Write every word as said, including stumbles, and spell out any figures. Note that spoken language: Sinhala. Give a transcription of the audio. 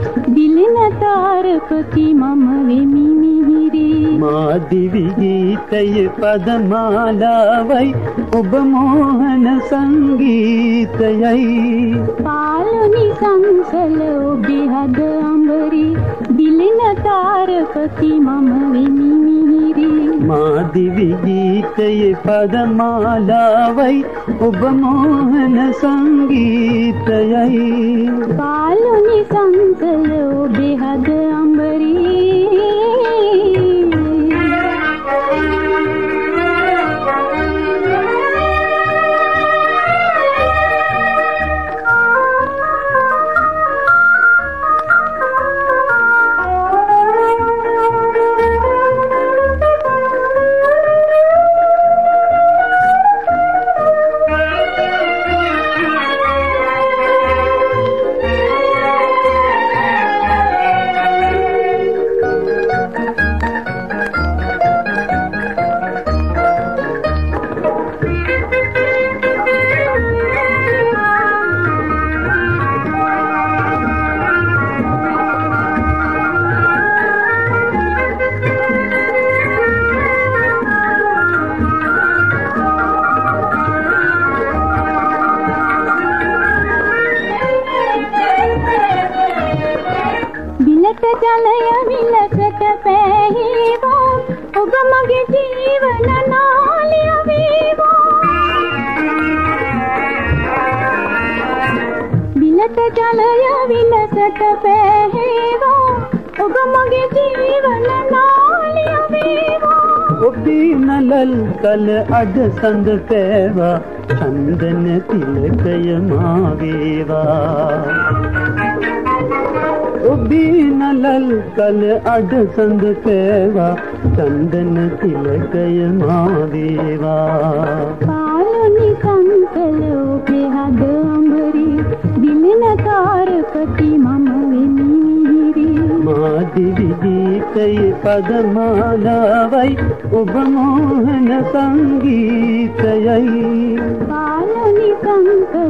දිලන තාරපති මම වෙමි මිහිරි මා දිවි ගීතයේ පදමාලාවයි ඔබ මෝහන සංගීතයයි පාලුනි සංසල ඔබේ හද අඹරි දිලන තාරපති මම වෙමි මිහිරි මා දිවි ගීතයේ පදමාලාවයි ඔබ මෝහන සංගීතයයි පාලුනි සංසල ඔබේ හද අඹරි ජලය විලසට පැහිවා ඔබ මගේ ජීවන නාලිය වේවා විලට ජලය විලසට පැහිවා ඔබ මගේ ජීවන නාලිය වේවා ඔබේ නලල් කල අඩ සඳ පෑවා චන්දන තිලකය මා වේවා ඔබේ නලල් කල අඩ සඳ පෑවා චන්දන තිලකය මා වේවා පාලුනි සංසල ඔබේ හද අඹරි දිලන තාරපති මම වෙමි මිහිරි මා දිවි ගීතයේ පදමාලාවයි ඔබ මෝහන සංගීතයයි පාලුනි සංසල